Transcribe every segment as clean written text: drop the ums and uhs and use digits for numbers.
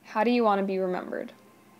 How do you want to be remembered?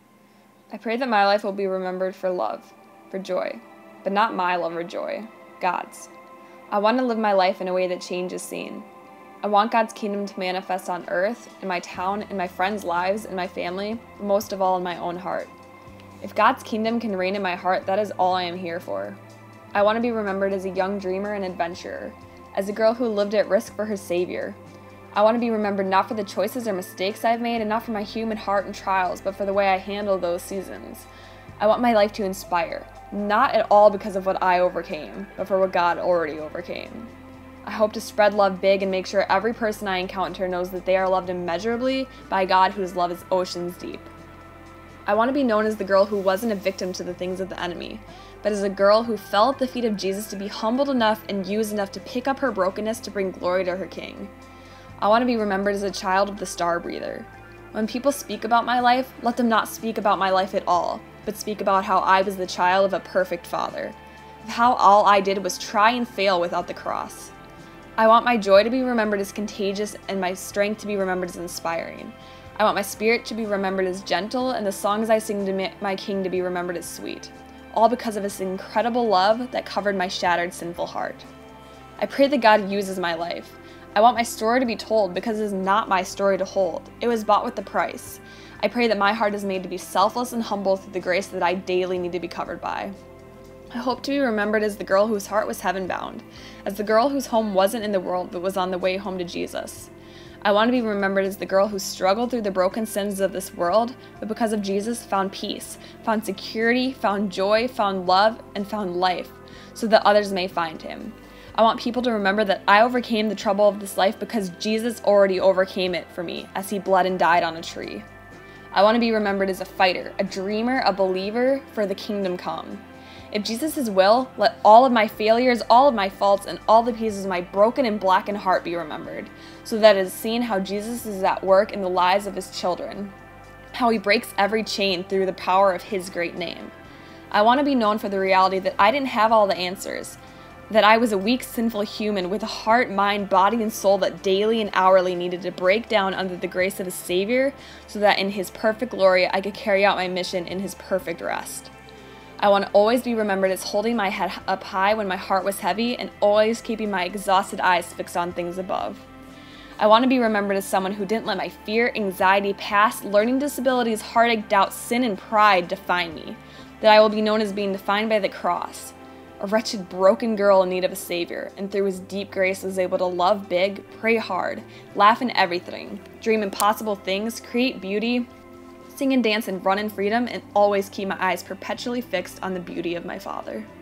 I pray that my life will be remembered for love, for joy, but not my love or joy, God's. I want to live my life in a way that change is seen. I want God's kingdom to manifest on earth, in my town, in my friends' lives, in my family, but most of all in my own heart. If God's kingdom can reign in my heart, that is all I am here for. I want to be remembered as a young dreamer and adventurer, as a girl who lived at risk for her Savior. I want to be remembered not for the choices or mistakes I've made and not for my human heart and trials, but for the way I handle those seasons. I want my life to inspire, not at all because of what I overcame, but for what God already overcame. I hope to spread love big and make sure every person I encounter knows that they are loved immeasurably by God whose love is oceans deep. I want to be known as the girl who wasn't a victim to the things of the enemy, but as a girl who fell at the feet of Jesus to be humbled enough and used enough to pick up her brokenness to bring glory to her King. I want to be remembered as a child of the star breather. When people speak about my life, let them not speak about my life at all, but speak about how I was the child of a perfect Father, of how all I did was try and fail without the cross. I want my joy to be remembered as contagious and my strength to be remembered as inspiring. I want my spirit to be remembered as gentle and the songs I sing to my King to be remembered as sweet, all because of His incredible love that covered my shattered, sinful heart. I pray that God uses my life. I want my story to be told because it is not my story to hold. It was bought with the price. I pray that my heart is made to be selfless and humble through the grace that I daily need to be covered by. I hope to be remembered as the girl whose heart was heaven-bound, as the girl whose home wasn't in the world but was on the way home to Jesus. I want to be remembered as the girl who struggled through the broken sins of this world, but because of Jesus found peace, found security, found joy, found love, and found life, so that others may find Him. I want people to remember that I overcame the trouble of this life because Jesus already overcame it for me as He bled and died on a tree. I want to be remembered as a fighter, a dreamer, a believer for the kingdom come. If Jesus' will, let all of my failures, all of my faults, and all the pieces of my broken and blackened heart be remembered, so that it is seen how Jesus is at work in the lives of His children, how He breaks every chain through the power of His great name. I want to be known for the reality that I didn't have all the answers, that I was a weak, sinful human with a heart, mind, body, and soul that daily and hourly needed to break down under the grace of a Savior so that in His perfect glory I could carry out my mission in His perfect rest. I want to always be remembered as holding my head up high when my heart was heavy and always keeping my exhausted eyes fixed on things above. I want to be remembered as someone who didn't let my fear, anxiety, past, learning disabilities, heartache, doubt, sin, and pride define me, that I will be known as being defined by the cross. A wretched, broken girl in need of a Savior, and through His deep grace was able to love big, pray hard, laugh in everything, dream impossible things, create beauty, sing and dance and run in freedom, and always keep my eyes perpetually fixed on the beauty of my Father.